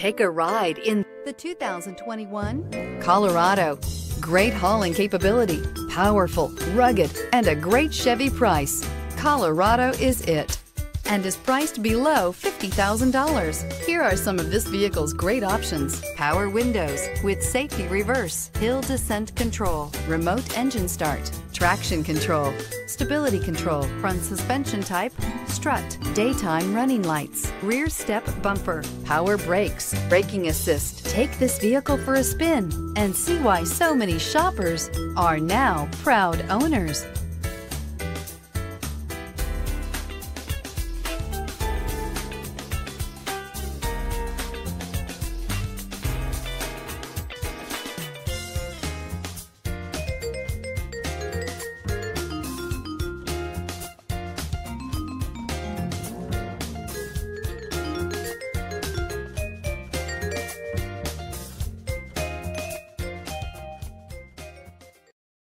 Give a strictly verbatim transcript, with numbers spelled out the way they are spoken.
Take a ride in the two thousand twenty-one Colorado. Great hauling capability, powerful, rugged, and a great Chevy price. Colorado is it, and is priced below fifty thousand dollars. Here are some of this vehicle's great options: power windows with safety reverse, hill descent control, remote engine start, traction control, stability control, front suspension type, strut, daytime running lights, rear step bumper, power brakes, braking assist. Take this vehicle for a spin and see why so many shoppers are now proud owners.